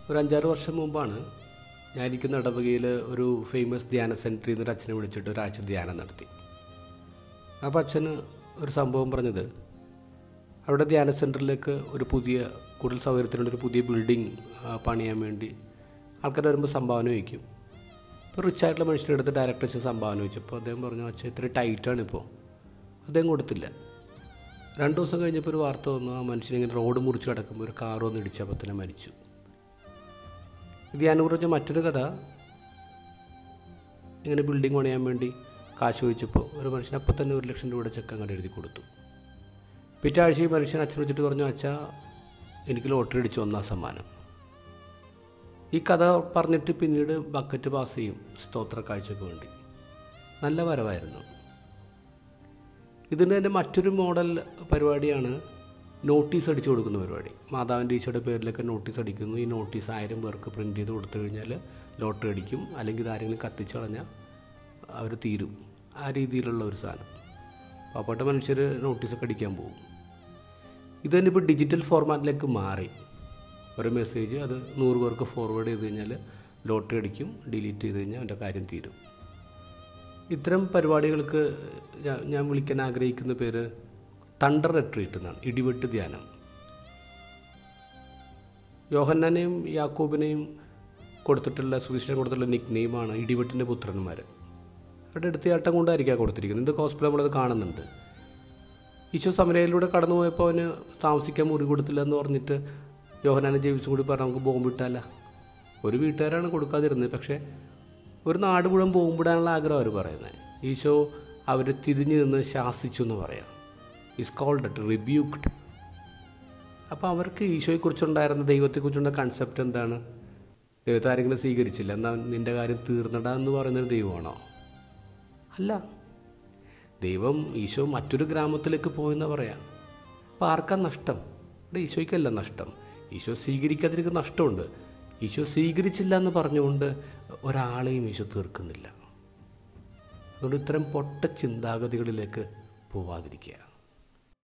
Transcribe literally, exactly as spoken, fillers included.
ഒരു അഞ്ചാറ് വർഷം മുമ്പാണ് ഞാനിരിക്കുന്ന ഇടവകയിൽ ഒരു ഫേമസ് ധ്യാന സെൻറ്ററിൽ നിന്നൊരു അച്ഛനെ വിളിച്ചിട്ട് ഒരാഴ്ച ധ്യാനം നടത്തി. അപ്പോൾ അച്ഛന് ഒരു സംഭവം പറഞ്ഞത്, അവിടെ ധ്യാന സെൻറ്ററിലേക്ക് ഒരു പുതിയ കൂടുതൽ സൗകര്യത്തിനുള്ളൊരു പുതിയ ബിൽഡിംഗ് പണിയാൻ വേണ്ടി ആൾക്കാർ വരുമ്പോൾ സംഭാവന വയ്ക്കും. ഇപ്പോൾ റിച്ചായിട്ടുള്ള മനുഷ്യരുടെ അടുത്ത് ഡയറക്ടർ അച്ഛൻ സംഭാവന വെച്ചപ്പോൾ അദ്ദേഹം പറഞ്ഞു, അച്ഛൻ ഇത്ര ടൈറ്റാണ് ഇപ്പോൾ. അദ്ദേഹം കൊടുത്തില്ല. രണ്ട് ദിവസം കഴിഞ്ഞപ്പോൾ ഒരു വാർത്ത വന്നു, ആ മനുഷ്യനിങ്ങനെ റോഡ് മുറിച്ച് കിടക്കുമ്പോൾ ഒരു കാർ വന്ന് ഇടിച്ചപ്പോൾ തന്നെ മരിച്ചു. ഇത് ഞാൻ പറഞ്ഞ മറ്റൊരു കഥ, ഇങ്ങനെ ബിൽഡിംഗ് പണിയാൻ വേണ്ടി കാശ് ചോദിച്ചപ്പോൾ ഒരു മനുഷ്യൻ അപ്പം തന്നെ ഒരു ലക്ഷം രൂപയുടെ ചെക്ക് അങ്ങോട്ട് എഴുതി കൊടുത്തു. പിറ്റേ ആഴ്ച ഈ മനുഷ്യൻ അച്ഛൻ വെച്ചിട്ട് പറഞ്ഞു, അച്ഛാ എനിക്ക് ലോട്ടറി അടിച്ചു ഒന്നാം സമ്മാനം. ഈ കഥ പറഞ്ഞിട്ട് പിന്നീട് ബക്കറ്റ് പാസ് ചെയ്യും സ്തോത്ര കാഴ്ചയ്ക്ക് വേണ്ടി. നല്ല വരവായിരുന്നു. ഇതിൻ്റെ തന്നെ മറ്റൊരു മോഡൽ പരിപാടിയാണ് നോട്ടീസ് അടിച്ചു കൊടുക്കുന്ന പരിപാടി. മാതാവിൻ്റെ ഈശോയുടെ പേരിലൊക്കെ നോട്ടീസ് അടിക്കുന്നു. ഈ നോട്ടീസ് ആയിരം പേർക്ക് പ്രിൻറ്റ് ചെയ്ത് കൊടുത്തു കഴിഞ്ഞാൽ ലോട്ടറി അടിക്കും, അല്ലെങ്കിൽ ഇതാരെങ്കിലും കത്തിച്ച് കളഞ്ഞാൽ അവർ തീരും. ആ രീതിയിലുള്ള ഒരു സാധനം. പാവപ്പെട്ട മനുഷ്യർ നോട്ടീസൊക്കെ അടിക്കാൻ പോകും. ഇത് തന്നെ ഇപ്പോൾ ഡിജിറ്റൽ ഫോർമാറ്റിലേക്ക് മാറി. ഒരു മെസ്സേജ് അത് നൂറ് പേർക്ക് ഫോർവേഡ് ചെയ്ത് കഴിഞ്ഞാൽ ലോട്ടറി അടിക്കും, ഡിലീറ്റ് ചെയ്ത് കഴിഞ്ഞാൽ അവൻ്റെ കാര്യം തീരും. ഇത്തരം പരിപാടികൾക്ക് ഞാൻ വിളിക്കാൻ ആഗ്രഹിക്കുന്ന പേര് തണ്ടർ റിട്രീറ്റ് എന്നാണ്, ഇടിവെട്ട് ധ്യാനം. യോഹന്നാനെയും യാക്കോബിനെയും കൊടുത്തിട്ടുള്ള സുവിശേഷം കൊടുത്തിട്ടുള്ള നിക് നെയിമാണ് ഇടിവെട്ടിൻ്റെ പുത്രന്മാർ. അവരുടെ എടുത്തിയാട്ടം കൊണ്ടായിരിക്കാം കൊടുത്തിരിക്കുന്നത്. ഇത് കോസ്പ്ലേ നമ്മളത് കാണുന്നുണ്ട്. ഈശോ സമരയിലൂടെ കടന്നു പോയപ്പോൾ അവന് താമസിക്കാൻ മുറി കൊടുത്തില്ല എന്ന് പറഞ്ഞിട്ട് യോഹന്നാനും ജെയിംസും കൂടി പറഞ്ഞ് നമുക്ക് ബോംബിട്ടല്ല. ഒരു വീട്ടുകാരാണ് കൊടുക്കാതിരുന്നത്, പക്ഷേ ഒരു നാട് മുഴുവൻ ബോംബിടാനുള്ള ആഗ്രഹം അവർ പറയുന്നത്. ഈശോ അവർ തിരിഞ്ഞു നിന്ന് ശാസിച്ചു എന്ന് പറയാം. Is called it rebuked. അപ്പോൾ അവർക്ക് ഈശോയെക്കുറിച്ചുണ്ടായിരുന്ന ദൈവത്തെക്കുറിച്ചുള്ള കൺസെപ്റ്റ് എന്താണ്? ദൈവത്തെ ആരെങ്കിലും സ്വീകരിച്ചില്ല, എന്നാൽ നിൻ്റെ കാര്യം തീർന്നടാ എന്ന് പറയുന്നൊരു ദൈവമാണോ? അല്ല. ദൈവം ഈശോ മറ്റൊരു ഗ്രാമത്തിലേക്ക് പോയെന്ന് പറയാം. അപ്പോൾ ആർക്കാ നഷ്ടം? ഇവിടെ ഈശോയ്ക്കല്ല നഷ്ടം. ഈശോ സ്വീകരിക്കാതിരിക്കുന്ന നഷ്ടമുണ്ട്. ഈശോ സ്വീകരിച്ചില്ല എന്ന് പറഞ്ഞുകൊണ്ട് ഒരാളെയും ഈശോ തീർക്കുന്നില്ല. അതുകൊണ്ട് ഇത്തരം പൊട്ട ചിന്താഗതികളിലേക്ക് പോവാതിരിക്കുക.